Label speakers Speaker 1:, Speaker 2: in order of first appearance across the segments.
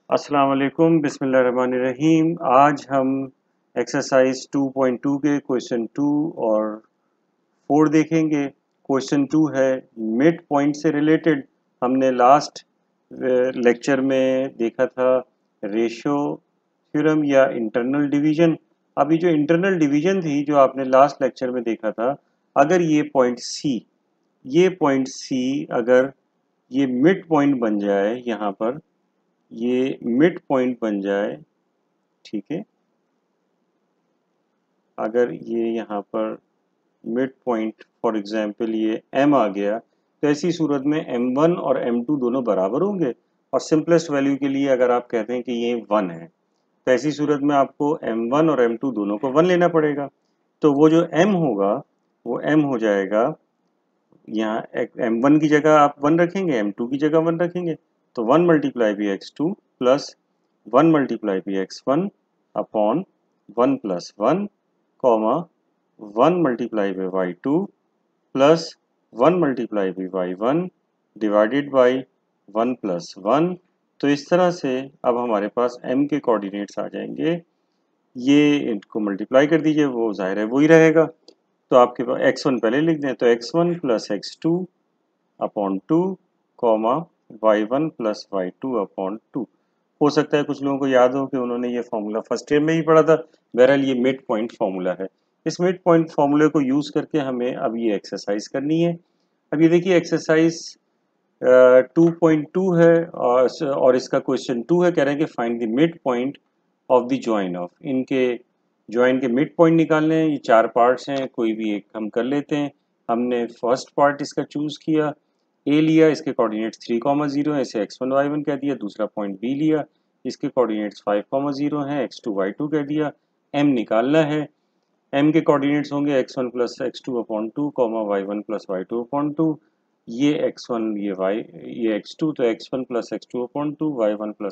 Speaker 1: अस्सलाम वालेकुम बिस्मिल्लाहिर्रहमानिर्रहीम। आज हम एक्सरसाइज 2.2 के क्वेश्चन 2 और 4 देखेंगे। क्वेश्चन 2 है मिड पॉइंट से रिलेटेड। हमने लास्ट लेक्चर में देखा था रेशियो थ्योरम या इंटरनल डिवीजन। अभी जो इंटरनल डिवीजन थी जो आपने लास्ट लेक्चर में देखा था, अगर ये पॉइंट सी अगर ये मिड पॉइंट बन जाए, यहाँ पर ये मिड पॉइंट बन जाए, ठीक है। अगर ये यहाँ पर मिड पॉइंट फॉर एग्जांपल ये m आ गया, तो ऐसी सूरत में m1 और m2 दोनों बराबर होंगे। और सिंपलेस्ट वैल्यू के लिए अगर आप कहते हैं कि ये 1 है, तो ऐसी सूरत में आपको m1 और m2 दोनों को 1 लेना पड़ेगा। तो वो जो m होगा वो m हो जाएगा, यहाँ m1 की जगह आप 1 रखेंगे, m2 की जगह 1 रखेंगे, तो 1 multiply by x2 plus 1 multiply by x1 upon 1 plus 1 comma 1 multiply by y2 plus 1 multiply by y1 divided by 1 plus 1। तो इस तरह से अब हमारे पास m के कोऑर्डिनेट्स आ जाएंगे। ये इनको मल्टीप्लाई कर दीजिए, वो जाहिर है वही रहेगा। तो आपके पास x1 पहले लिख दें, तो x1 plus x2 upon 2 comma y1 plus y2 upon 2। हो सकता है कुछ लोगों को याद हो कि उन्होंने ये फॉर्मूला फर्स्ट ईयर में ही पढ़ा था। बहरहाल ये मिड पॉइंट फॉर्मूला है। इस मिड पॉइंट फॉर्मूले को यूज करके हमें अब ये एक्सरसाइज करनी है। अब ये देखिए एक्सरसाइज 2.2 है और इसका क्वेश्चन 2 है। कह रहे हैं कि find the mid point of the join of, इनके जॉइन के मिड पॉइंट निकालने हैं। ये 4 पार्ट्स हैं, कोई भी एक हम कर लेते हैं। हमने फर्स्ट पार्ट इसका चूज किया, ए लिया, इसके कोऑर्डिनेट्स 3,0 है, इसे x1 y1 कह दिया। दूसरा पॉइंट बी लिया, इसके कोऑर्डिनेट्स 5,0 हैं, x2 y2 कह दिया। m निकालना है, m के कोऑर्डिनेट्स होंगे x1 plus x2 upon 2 comma y1 plus y2 upon 2। ये x1 ये x2, तो x1 plus x2 upon 2 y1 plus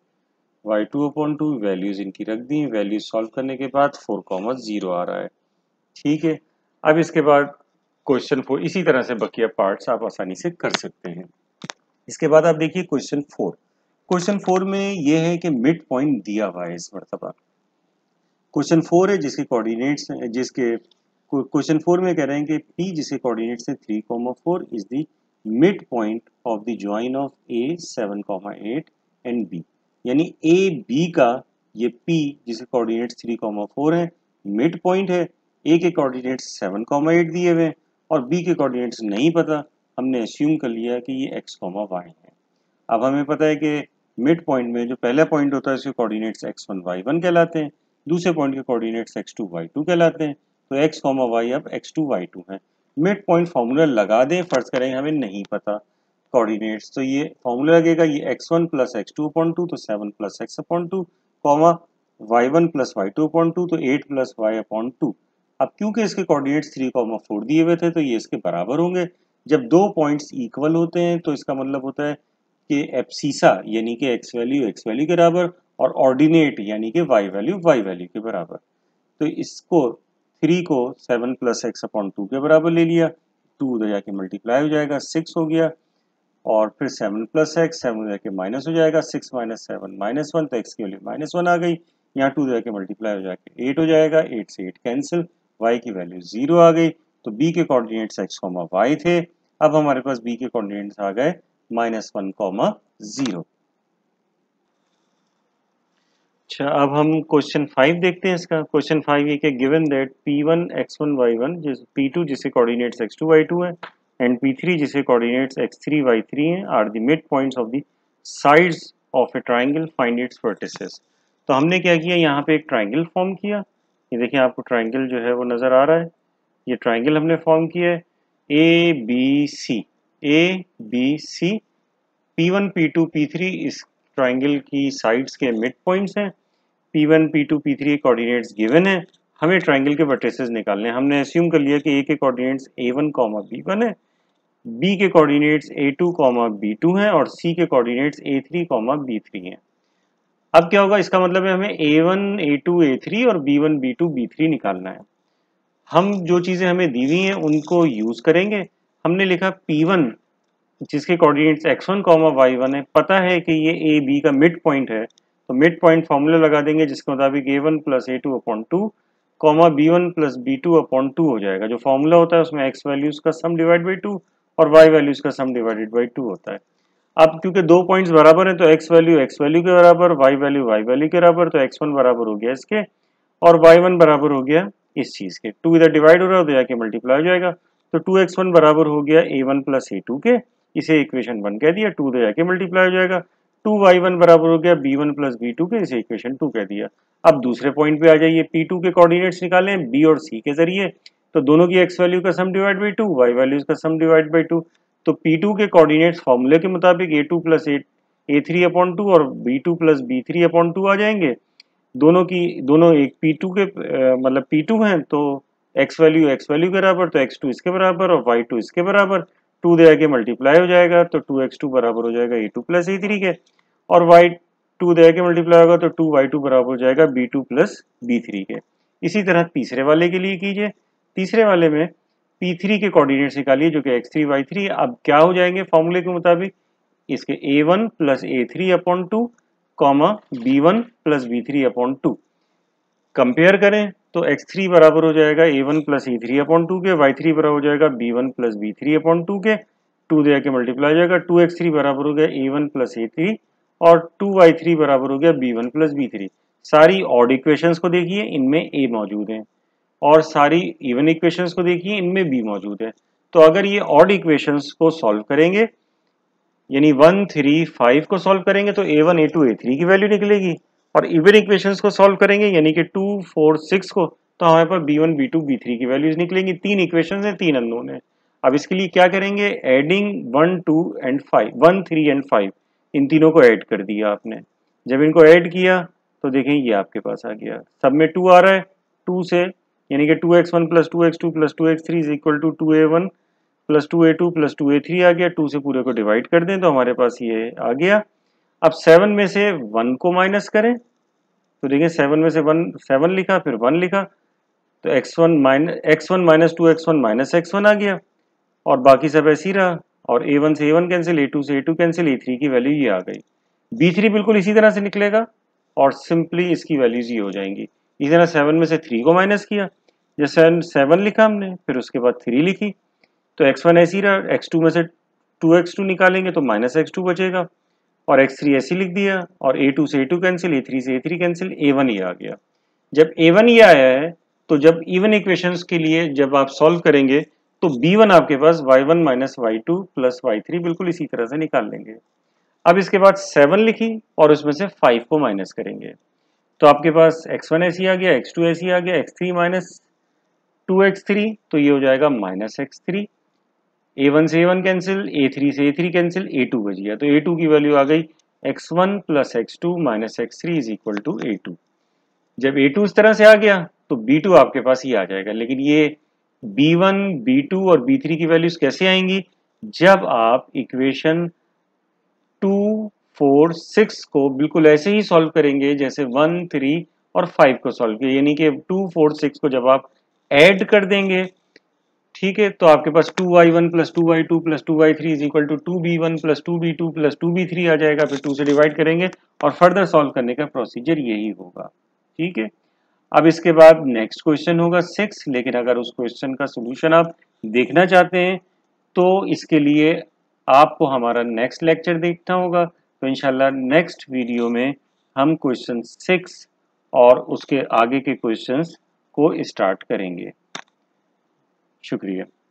Speaker 1: y2 upon 2। Values इनकी रख दी। वैल्यूज सॉल्व करने के बाद 4,0 आ रहा है, ठीक है। अब इसके बाद क्वेश्चन 4, इसी तरह से बकिया पार्ट्स आप आसानी से कर सकते हैं। इसके बाद आप देखिए क्वेश्चन 4। क्वेश्चन 4 में यह है कि मिड पॉइंट दिया हुआ है इस मरतबा। क्वेश्चन 4 है जिसके कोऑर्डिनेट्स जिसके क्वेश्चन 4 में कह रहे हैं कि P जिसके कोऑर्डिनेट्स है 3,4 is the mid point of the join of A 7,8 and B। यानी A B का ये P जिसके कोऑर्डिनेट्स 3,4 है मिड पॉइंट है। A के कोऑर्डिनेट्स 7,8 दिए हुए हैं और B के कोऑर्डिनेट्स नहीं पता। हमने अस्यूम कर लिया कि ये x, y है। अब हमें पता है कि मिड पॉइंट में जो पहला पॉइंट होता है उसके कोऑर्डिनेट्स x1 y1 कहलाते हैं, दूसरे पॉइंट के कोऑर्डिनेट्स x2 y2 कहलाते हैं। तो x, y अब x2 y2 है। मिड पॉइंट फार्मूला लगा दें, फर्ज करें हमें नहीं पता कोऑर्डिनेट्स, तो ये फार्मूला लगेगा, ये x1 प्लस x2 अपॉन 2 तो 7 plus x upon 2 comma y1 plus y2 upon 2 तो 8 प्लस y अपॉन 2। अब क्योंकि इसके कोऑर्डिनेट्स 3,4 दिए हुए थे तो ये इसके बराबर होंगे। जब दो पॉइंट्स इक्वल होते हैं तो इसका मतलब होता है कि एब्सीसा यानी कि x वैल्यू के बराबर और ऑर्डिनेट यानी कि y वैल्यू के बराबर। तो इसको 3 को 7 प्लस एक्स अपॉन 2 के बराबर ले लिया, 2 उधर जाके मल्टीप्लाई हो जाएगा, 6 हो गया, और फिर 7 प्लस एक्स, 7 जाके माइनस हो जाएगा, 6 माइनस 7 -1, तो x की वैल्यू -1 आ गई। यहाँ 2 जाके मल्टीप्लाई हो जाके 8 हो जाएगा, 8 से 8 कैंसिल, y की वैल्यू 0 आ गई। तो b के कोऑर्डिनेट्स x, y थे। अब हमारे पास b के कोऑर्डिनेट्स आ गए -1, 0। अच्छा, अब हम क्वेश्चन 5 देखते हैं। इसका क्वेश्चन 5 ये कि given that p1 x1 y1 p2 जिसके कोऑर्डिनेट्स x2 y2 है एंड p3 जिसके कोऑर्डिनेट्स x3 y3 हैं are the mid points of the sides of a triangle, find its vertices. तो हमने क्या किया, यहाँ पे एक ट्रायंगल फॉर्म किया। ये देखिए आपको ट्रायंगल जो है वो नजर आ रहा है। ये ट्रायंगल हमने फॉर्म किया है A B C. p1 p2 p3 इस ट्रायंगल की साइड्स के मिड पॉइंट्स हैं। P1 P2 P3 coordinates given है, हमें ट्रायंगल के वर्टिसेस निकालने हैं। हमने अस्यूम कर लिया कि A के कोऑर्डिनेट्स A1, B1 है, B के कोऑर्डिनेट्स A2, B2 हैं और C के कोऑर्डिनेट्स A3, B3 हैं। अब क्या होगा, इसका मतलब है हमें A1, A2, A3 और B1, B2, B3 निकालना है। हम जो चीजें हमें दी हुई हैं उनको यूज करेंगे। हमने लिखा P1 जिसके कोऑर्डिनेट्स x1 y1 है, पता है कि ये ए बी का मिड पॉइंट है, तो मिड पॉइंट फॉर्मूला लगा देंगे जिसके मुताबिक a1 plus a2 upon 2 comma b1 plus b2 upon 2 हो जाएगा। जो फॉर्मूला होता है उसमें x वैल्यूज का सम डिवाइड बाई 2 और y वैल्यूज का सम डिवाइडेड बाई 2 होता है। अब क्योंकि दो पॉइंट्स बराबर हैं तो x वैल्यू के बराबर, y वैल्यू के बराबर, तो x1 बराबर हो गया इसके और y1 बराबर हो गया इस चीज के। 2 इधर डिवाइड हो रहा है तो जाके मल्टीप्लाई हो जाएगा, तो 2x1 बराबर हो गया a1 प्लस a2 के, इसे इक्वेशन 1 कह दिया। 2 इधर जाके मल्टीप्लाई हो जाएगा, 2y1 बराबर हो गया b1 प्लस b2 के, इसे इक्वेशन 2 कह दिया। अब दूसरे पॉइंट पे आ जाइए, p2 के कोऑर्डिनेट्स निकालें b और c के जरिए, तो दोनों की x वैल्यू का sum divide by 2, y values का सम डिवाइड बाई 2, तो p2 के कोऑर्डिनेट्स फॉर्मूले के मुताबिक a2 प्लस a3 अपॉन 2 और b2 प्लस b3 अपॉन 2 आ जाएंगे। दोनों एक P2 के मतलब P2 हैं तो x वैल्यू के बराबर, तो x2 इसके बराबर और y2 इसके बराबर, 2 दे आके मल्टीप्लाई हो जाएगा, तो 2x2 बराबर हो जाएगा a2 प्लस a3 के, और y2 दे आके मल्टीप्लाई होगा तो 2y2 बराबर हो जाएगा b2 प्लस b3 के। इसी तरह तीसरे वाले के लिए कीजिए। तीसरे वाले में P3 के कोऑर्डिनेट्स निकालिए जो कि x3 y3, अब क्या हो जाएंगे फॉर्मूले के मुताबिक, इसके a1 plus a3 upon 2 comma b1 plus b3 upon 2 compare करें तो x3 बराबर हो जाएगा a1 प्लस e3 अपॉन 2 के, y3 बराबर हो जाएगा b1 प्लस b3 अपॉन 2 के, 2 दे आके मल्टीप्लाई हो जाएगा, 2x3 बराबर हो गया a1 प्लस a3 और 2y3 बराबर हो गया b1 प्लस b3। सारी ऑड इक्वेशंस को देखिए, इनमें a मौजूद है, और सारी इवन इक्वेशंस को देखिए, इनमें b मौजूद है। तो अगर ये ऑड इक्वेशंस को सॉल्व करेंगे यानी 1 3 5 को सॉल्व करेंगे तो a1 a2 a3 की वैल्यू निकलेगी, और इवन इक्वेशंस को सॉल्व करेंगे यानी कि 2 4 6 को, तो हमारे पास b1 b2 b3 की वैल्यूज निकलेंगी। तीन इक्वेशंस हैं, तीन अननोन है। अब इसके लिए क्या करेंगे, एडिंग 1 2 एंड 5, 1 3 एंड 5, इन तीनों को ऐड कर दिया आपने। जब इनको ऐड किया तो देखें ये आपके पास आ गया, सब में 2 आ रहा है, 2 से यानी कि 2x1 plus 2x2 plus 2x3 is equal to 2a1 plus 2a2 plus 2a3 आ गया। 2 से पूरे को डिवाइड कर दें तो हमारे पास ये आ गया। अब 7 में से 1 को माइनस करें तो देखिए 7 में से 1 7 लिखा, फिर 1 लिखा, तो x1 minus 2x1 minus x1 आ गया, और बाकी सब ऐसे ही रहा, और a1 से a1 कैंसिल, a2 से a2 कैंसिल, a3 की वैल्यू ये आ गई। b3 बिल्कुल इसी तरह से निकलेगा और सिंपली इसकी वैल्यूज ये हो जाएंगी। इसी तरह 7 में से 3 को माइनस किया, जैसे 7 लिखा हमने, फिर उसके बाद 3 लिखी, तो x1 ऐसे ही रहा, x2 में से 2x2 निकालेंगे तो माइनस x2 बचेगा, और x3 ऐसे लिख दिया, और a2 से a2 कैंसिल, a3 से a3 कैंसिल, a1 ये आ गया। जब a1 ये आया है तो जब इवन इक्वेशंस के लिए जब आप सॉल्व करेंगे तो b1 आपके पास y1 minus y2 plus y3 बिल्कुल इसी तरह से निकाल लेंगे। अब इसके बाद 7 लिखी और उसमें से 5 को माइनस करेंगे, तो आपके पास x1 ऐसी आ गया, x2 ऐसी आ गया, x3 माइनस 2x3, तो ये हो जाएगा माइनस x3, a1 से a1 कैंसिल, a3 से a3 कैंसिल, a2 बच गया, तो a2 की वैल्यू आ गई x1 plus x2 minus x3 is equal to a2। जब a2 इस तरह से आ गया तो b2 आपके पास ही आ जाएगा, लेकिन ये b1 b2 और b3 की वैल्यूज कैसे आएंगी, जब आप इक्वेशन 2 4 6 को बिल्कुल ऐसे ही सॉल्व करेंगे जैसे 1 3 और 5 को सॉल्व किया, यानी कि 2 4 6 को जब आप ऐड कर देंगे, ठीक है, तो आपके पास 2y1 plus 2y2 plus 2y3 is equal to 2b1 plus 2b2 plus 2b3 आ जाएगा, फिर 2 से डिवाइड करेंगे और फर्दर सॉल्व करने का प्रोसीजर यही होगा। ठीक है, अब इसके बाद नेक्स्ट क्वेश्चन होगा 6, लेकिन अगर उस क्वेश्चन का सोल्यूशन आप देखना चाहते हैं तो इसके लिए आपको हमारा नेक्स्ट लेक्चर देखना होगा। तो इंशाल्लाह नेक्स्ट वीडियो में हम क्वेश्चन 6 और उसके आगे के क्वेश्चंस को स्टार्ट करेंगे। शुक्रिया।